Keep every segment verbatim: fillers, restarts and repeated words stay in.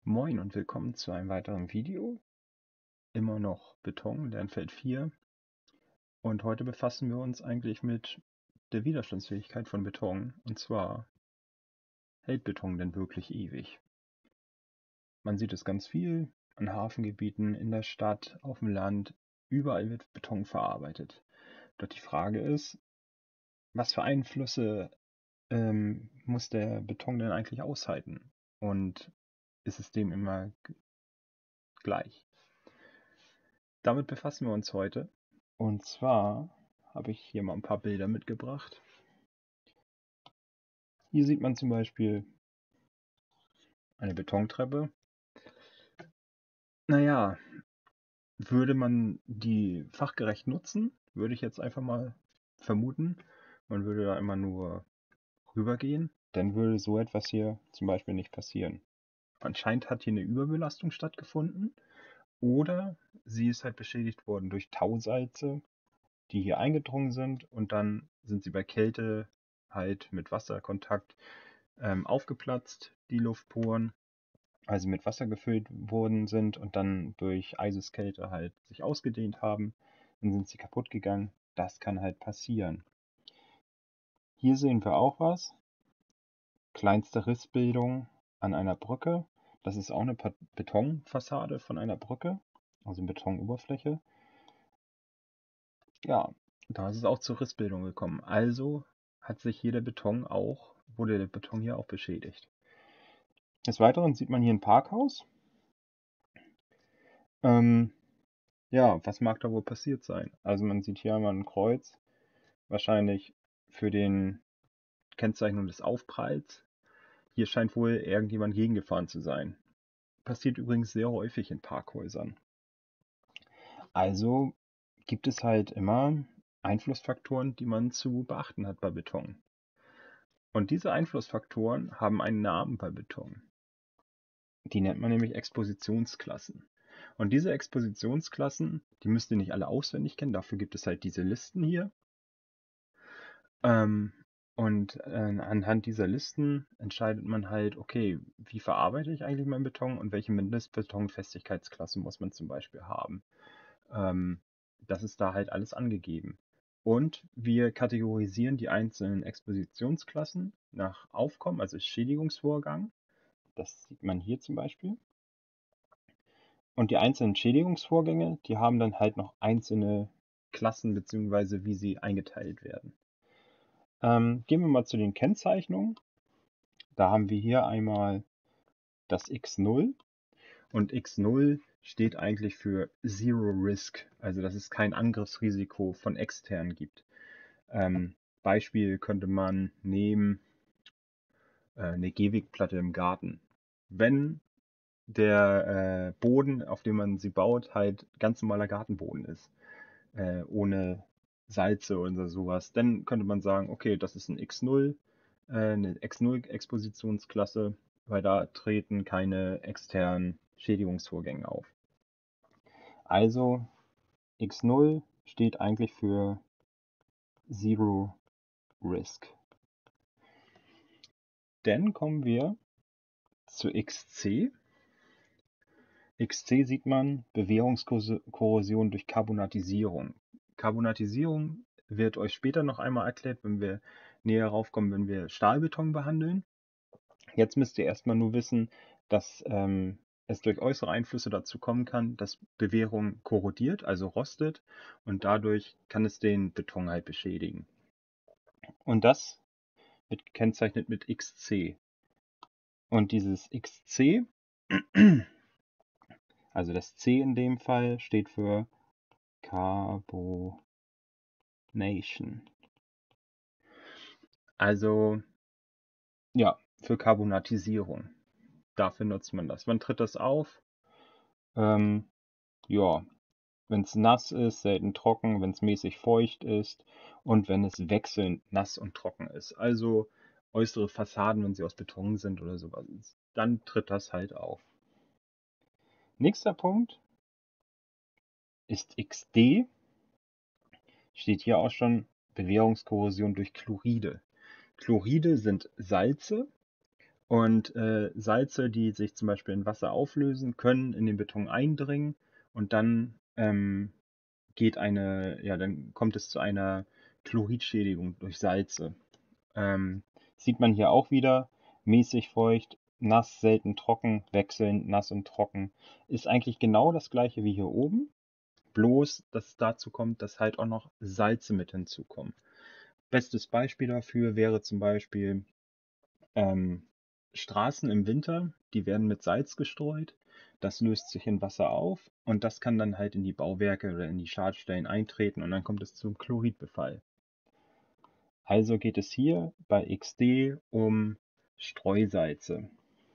Moin und willkommen zu einem weiteren Video. Immer noch Beton, Lernfeld vier. Und heute befassen wir uns eigentlich mit der Widerstandsfähigkeit von Beton. Und zwar, hält Beton denn wirklich ewig? Man sieht es ganz viel an Hafengebieten, in der Stadt, auf dem Land. Überall wird Beton verarbeitet. Doch die Frage ist, was für Einflüsse ähm, muss der Beton denn eigentlich aushalten? Und ist es dem immer g- gleich? Damit befassen wir uns heute. Und zwar habe ich hier mal ein paar Bilder mitgebracht. Hier sieht man zum Beispiel eine Betontreppe. Naja, würde man die fachgerecht nutzen, würde ich jetzt einfach mal vermuten, man würde da immer nur rübergehen, dann würde so etwas hier zum Beispiel nicht passieren. Anscheinend hat hier eine Überbelastung stattgefunden oder sie ist halt beschädigt worden durch Tausalze, die hier eingedrungen sind und dann sind sie bei Kälte halt mit Wasserkontakt ähm, aufgeplatzt, die Luftporen, weil sie mit Wasser gefüllt worden sind und dann durch Eiseskälte halt sich ausgedehnt haben. Dann sind sie kaputt gegangen. Das kann halt passieren. Hier sehen wir auch was. Kleinste Rissbildung an einer Brücke. Das ist auch eine Betonfassade von einer Brücke, also Betonoberfläche. Ja, da ist es auch zur Rissbildung gekommen. Also hat sich hier der Beton auch, wurde der Beton hier auch beschädigt. Des Weiteren sieht man hier ein Parkhaus. Ähm, ja, was mag da wohl passiert sein? Also man sieht hier einmal ein Kreuz, wahrscheinlich für den Kennzeichnung des Aufpralls. Hier scheint wohl irgendjemand gegengefahren zu sein. Passiert übrigens sehr häufig in Parkhäusern. Also gibt es halt immer Einflussfaktoren, die man zu beachten hat bei Beton. Und diese Einflussfaktoren haben einen Namen bei Beton. Die nennt man nämlich Expositionsklassen. Und diese Expositionsklassen, die müsst ihr nicht alle auswendig kennen, dafür gibt es halt diese Listen hier. Ähm, und äh, anhand dieser Listen entscheidet man halt, okay, wie verarbeite ich eigentlich meinen Beton und welche Mindestbetonfestigkeitsklasse muss man zum Beispiel haben. Ähm, das ist da halt alles angegeben. Und wir kategorisieren die einzelnen Expositionsklassen nach Aufkommen, also Schädigungsvorgang. Das sieht man hier zum Beispiel. Und die einzelnen Schädigungsvorgänge, die haben dann halt noch einzelne Klassen beziehungsweise wie sie eingeteilt werden. Ähm, gehen wir mal zu den Kennzeichnungen. Da haben wir hier einmal das X null und X null steht eigentlich für Zero Risk, also dass es kein Angriffsrisiko von extern gibt. Ähm, Beispiel könnte man nehmen äh, eine Gehwegplatte im Garten. Wenn der äh, Boden, auf dem man sie baut, halt ganz normaler Gartenboden ist, äh, ohne Salze oder sowas, dann könnte man sagen, okay, das ist ein X null, äh, eine X null-Expositionsklasse, weil da treten keine externen Schädigungsvorgänge auf. Also X null steht eigentlich für Zero Risk. Dann kommen wir zu X C. X C sieht man Bewährungskorrosion durch Carbonatisierung. Carbonatisierung wird euch später noch einmal erklärt, wenn wir näher raufkommen, wenn wir Stahlbeton behandeln. Jetzt müsst ihr erstmal nur wissen, dass ähm, es durch äußere Einflüsse dazu kommen kann, dass Bewährung korrodiert, also rostet, und dadurch kann es den Beton halt beschädigen. Und das wird gekennzeichnet mit X C. Und dieses X C, also das C in dem Fall, steht für Carbonation. Also ja, für Carbonatisierung. Dafür nutzt man das. Wann tritt das auf? Ähm, ja, wenn es nass ist, selten trocken, wenn es mäßig feucht ist und wenn es wechselnd nass und trocken ist. Also äußere Fassaden, wenn sie aus Beton sind oder sowas, dann tritt das halt auf. Nächster Punkt ist X D. Steht hier auch schon Bewährungskorrosion durch Chloride. Chloride sind Salze Und äh, Salze, die sich zum Beispiel in Wasser auflösen, können in den Beton eindringen und dann ähm, geht eine, ja, dann kommt es zu einer Chloridschädigung durch Salze. Ähm, sieht man hier auch wieder, mäßig feucht, nass, selten trocken, wechselnd, nass und trocken. Ist eigentlich genau das gleiche wie hier oben, bloß dass es dazu kommt, dass halt auch noch Salze mit hinzukommen. Bestes Beispiel dafür wäre zum Beispiel ähm, Straßen im Winter, die werden mit Salz gestreut. Das löst sich in Wasser auf und das kann dann halt in die Bauwerke oder in die Schadstellen eintreten und dann kommt es zum Chloridbefall. Also geht es hier bei X D um Streusalze.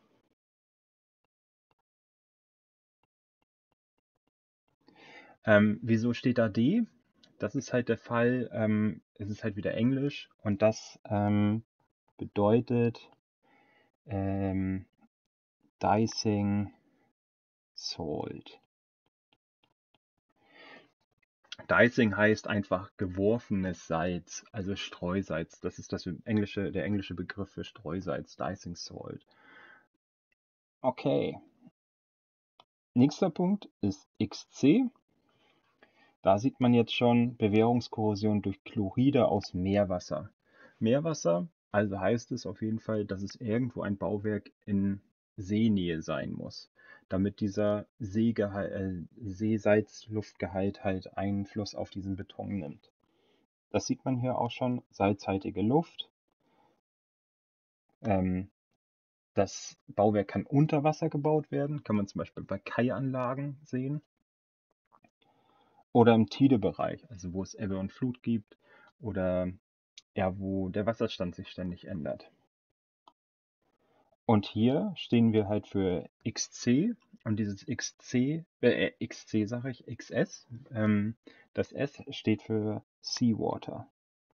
Ähm, wieso steht da D? Das ist halt der Fall, ähm, es ist halt wieder Englisch und das ähm, bedeutet ähm, Dicing Salt. Dicing heißt einfach geworfenes Salz, also Streusalz. Das ist das englische, der englische Begriff für Streusalz, Dicing Salt. Okay, nächster Punkt ist X C. Da sieht man jetzt schon Bewährungskorrosion durch Chloride aus Meerwasser. Meerwasser, also heißt es auf jeden Fall, dass es irgendwo ein Bauwerk in Seenähe sein muss, damit dieser Seegehalt, äh, Seesalzluftgehalt halt Einfluss auf diesen Beton nimmt. Das sieht man hier auch schon, salzhaltige Luft. Ähm, das Bauwerk kann unter Wasser gebaut werden, kann man zum Beispiel bei Kaianlagen sehen. Oder im Tidebereich, also wo es Ebbe und Flut gibt oder ja, wo der Wasserstand sich ständig ändert. Und hier stehen wir halt für X C und dieses X C, äh, X C sage ich, X S, ähm, das S steht für Seawater.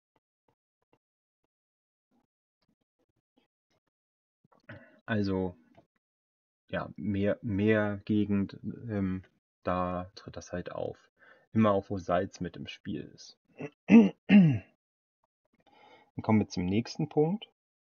Also ja, Meer, Meergegend, ähm, da tritt das halt auf. Immer auch, wo Salz mit im Spiel ist. Dann kommen wir zum nächsten Punkt,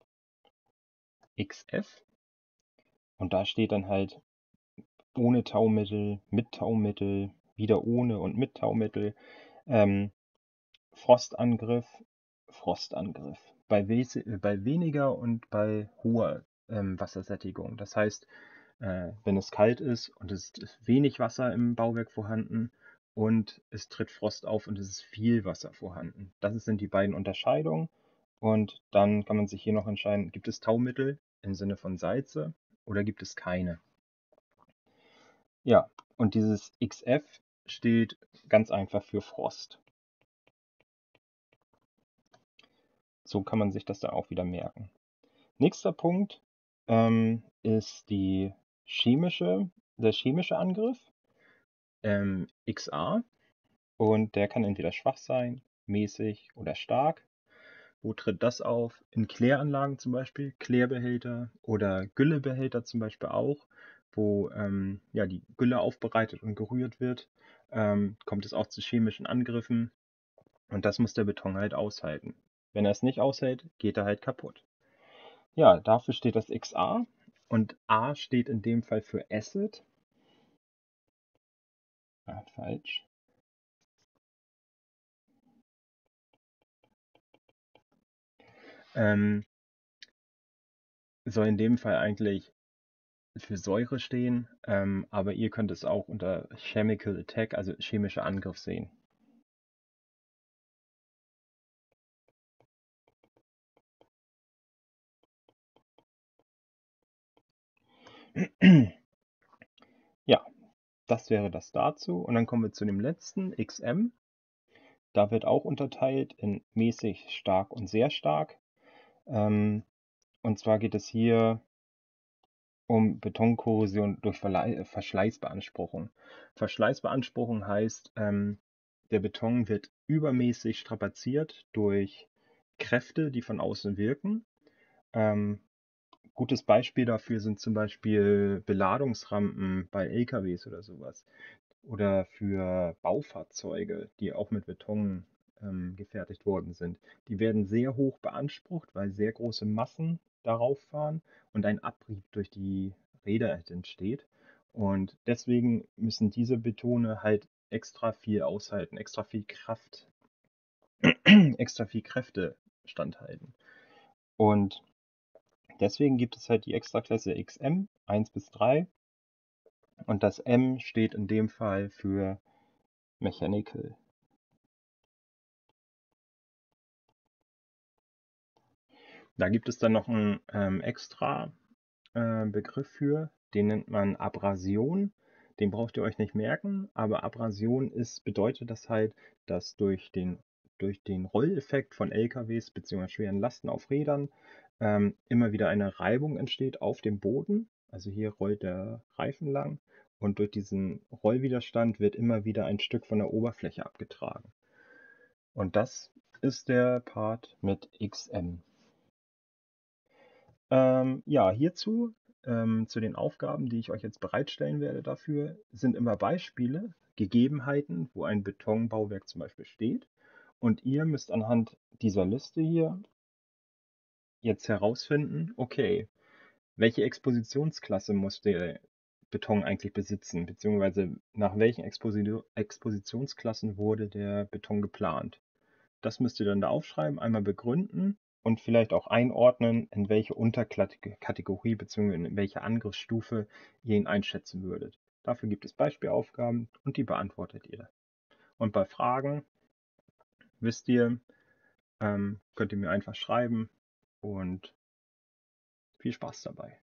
X F. Und da steht dann halt ohne Taumittel, mit Taumittel, wieder ohne und mit Taumittel. Ähm, Frostangriff, Frostangriff. Bei, wes- bei weniger und bei hoher ähm, Wassersättigung. Das heißt, äh, wenn es kalt ist und es ist wenig Wasser im Bauwerk vorhanden und es tritt Frost auf und es ist viel Wasser vorhanden. Das sind die beiden Unterscheidungen. Und dann kann man sich hier noch entscheiden, gibt es Taumittel im Sinne von Salze oder gibt es keine? Ja, und dieses X F steht ganz einfach für Frost. So kann man sich das da auch wieder merken. Nächster Punkt ähm, ist die chemische, der chemische Angriff, ähm, X A. Und der kann entweder schwach sein, mäßig oder stark. Wo tritt das auf? In Kläranlagen zum Beispiel, Klärbehälter oder Güllebehälter zum Beispiel auch, wo ähm, ja, die Gülle aufbereitet und gerührt wird, ähm, kommt es auch zu chemischen Angriffen und das muss der Beton halt aushalten. Wenn er es nicht aushält, geht er halt kaputt. Ja, dafür steht das X A und A steht in dem Fall für Acid. Ah, falsch. Ähm, soll in dem Fall eigentlich für Säure stehen, ähm, aber ihr könnt es auch unter Chemical Attack, also chemischer Angriff sehen. Ja, das wäre das dazu. Und dann kommen wir zu dem letzten, X M. Da wird auch unterteilt in mäßig, stark und sehr stark. Ähm, und zwar geht es hier um Betonkorrosion durch Verlei- Verschleißbeanspruchung. Verschleißbeanspruchung heißt, ähm, der Beton wird übermäßig strapaziert durch Kräfte, die von außen wirken. Ähm, gutes Beispiel dafür sind zum Beispiel Beladungsrampen bei L K Ws oder sowas. Oder für Baufahrzeuge, die auch mit Beton ähm, gefertigt worden sind. Die werden sehr hoch beansprucht, weil sehr große Massen darauf fahren und ein Abrieb durch die Räder entsteht. Und deswegen müssen diese Betone halt extra viel aushalten, extra viel Kraft, extra viel Kräfte standhalten. Und deswegen gibt es halt die Extraklasse X M eins bis drei und das M steht in dem Fall für Mechanical. Da gibt es dann noch einen ähm, extra äh, Begriff für, den nennt man Abrasion. Den braucht ihr euch nicht merken, aber Abrasion ist, bedeutet das halt, dass durch den, durch den Rolleffekt von L K Ws bzw. schweren Lasten auf Rädern ähm, immer wieder eine Reibung entsteht auf dem Boden. Also hier rollt der Reifen lang und durch diesen Rollwiderstand wird immer wieder ein Stück von der Oberfläche abgetragen. Und das ist der Part mit X M. Ähm, ja, hierzu, ähm, zu den Aufgaben, die ich euch jetzt bereitstellen werde dafür, sind immer Beispiele, Gegebenheiten, wo ein Betonbauwerk zum Beispiel steht. Und ihr müsst anhand dieser Liste hier jetzt herausfinden, okay, welche Expositionsklasse muss der Beton eigentlich besitzen, beziehungsweise nach welchen Exposi- Expositionsklassen wurde der Beton geplant. Das müsst ihr dann da aufschreiben, einmal begründen und vielleicht auch einordnen, in welche Unterkategorie bzw. in welche Angriffsstufe ihr ihn einschätzen würdet. Dafür gibt es Beispielaufgaben und die beantwortet ihr. Und bei Fragen, wisst ihr, ähm, könnt ihr mir einfach schreiben und viel Spaß dabei.